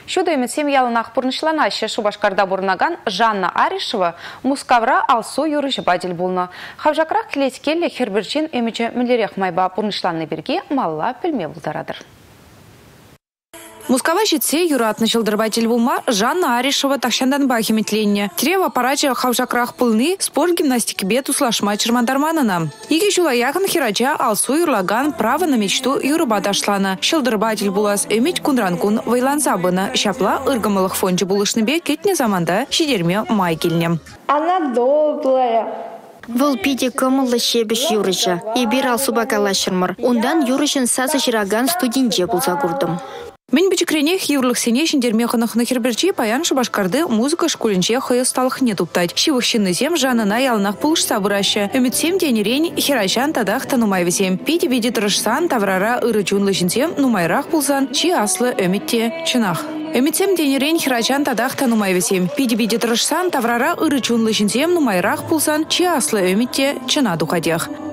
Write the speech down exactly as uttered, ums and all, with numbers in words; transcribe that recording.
Шуды еметсем ялынақ бұрнышланашы Шубашкарда бұрнаган Жанна Аришева Мускавра алсу юры жыбадел болны. Хавжақрақ келеткелі хербірчен емече мүлерек майба бұрнышланы берге малла пілме бұлдарадыр. Мускава жетсе юратны жылдырбатель булма Жанна Аришева тахшандан бахиметленне. Трева парача хавжакрах пылны спорт гимнастики бет услашма чермандарманына. Иге жула яхын хирача алсу юрлаган право на мечту юрыбадашлана. Жылдырбатель булас эмить кунранкун вайлансабына. Шапла ыргамылых фончы булышны бе кетне заманда шидерме май келне. Она добрая. Выл пиде көмыллы шебеш юрыжа. Ебир алсу бакалашырмыр. Ондан юрышын сазы жираган студенже булза курдым. Мен бічікренех еврлық сене шендермеқынық нахерберчи паян Шубашкарды музыка школінче хойысталық не туптать. Шивықшыны зем жанына ялынақ пулышса бұраща. Үмітсем денерен херачан тадақ танумай візем. Пиде беде тұрышсан таврара ыры чунлы жінсем нумайрақ пулсан, чи аслы үмітте чынақ. Үмітсем денерен херачан тадақ танумай візем. Пиде беде тұрышсан таврара ыры чунлы жінсем нумайрақ пулсан, чи аслы үмітте чына дұқадех.